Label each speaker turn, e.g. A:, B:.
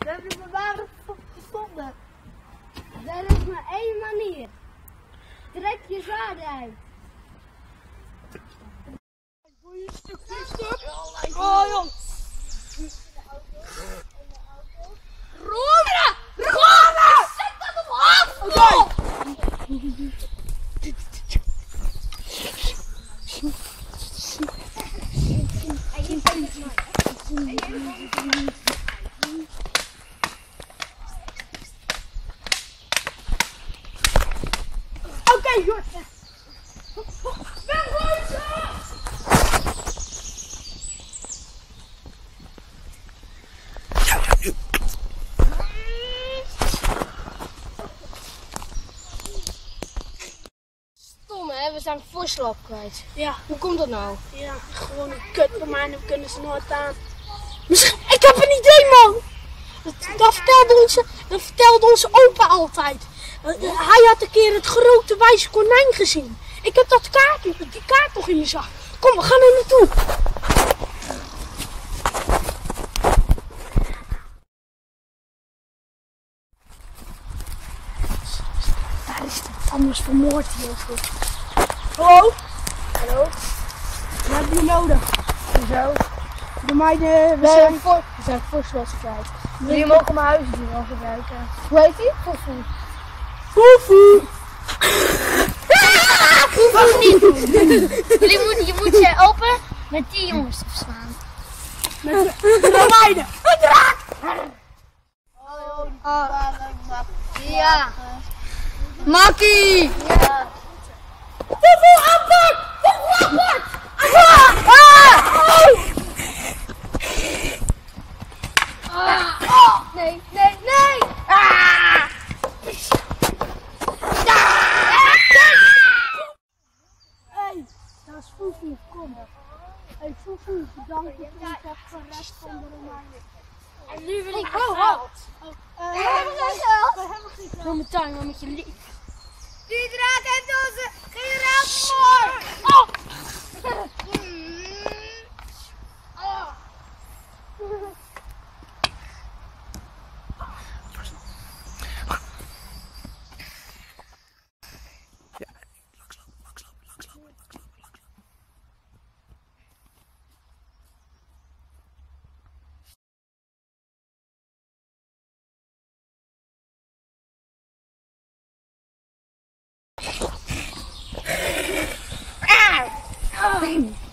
A: We hebben de bewaren gevonden. Er is maar één manier. Trek je zwaarden uit.
B: Doe je een stuk. Oh joh. Rommelen! Rommelen! Zet dat op af! Oké. Oké, Jort. Wegwezen!
C: Stom hè, we zijn voorslap kwijt.
B: Ja.
C: Hoe komt dat nou?
B: Ja, gewoon een kut van mij en we kunnen ze nooit aan. Misschien, ik heb een idee, man! Dat vertelde onze opa altijd. Hij had een keer het grote wijze konijn gezien. Ik heb die kaart nog in mijn zak. Kom, we gaan er naartoe. Daar is de anders vermoord hier. Hallo?
C: Hallo?
B: Wat hebben jullie nodig?
C: Hoezo?
B: De meiden, we
C: zijn voorslap kwijt.
B: Jullie
C: mogen mijn huisdier gebruiken.
B: Hoe heet die?
C: Foefoe.
B: Foefoe!
C: Mag niet doen. Je moet je helpen met die jongens te verslaan.
B: Met de meiden! Een draak!
C: Ja. Makkie!
A: Ja.
B: Foefoe, antwoord! Foefoe, antwoord!
C: Nee, nee, nee!
B: Hey, dat is Foefoe, kom. Hey Foefoe, bedankt dat je ons hebt gered van de Romeinen.
C: En nu wil ik
B: Oh,
C: geld.
B: we hebben geen geld.
C: Wil mijn tuin wel met je lief.
A: Die draak heeft onze generaal vermoord.
C: Ah!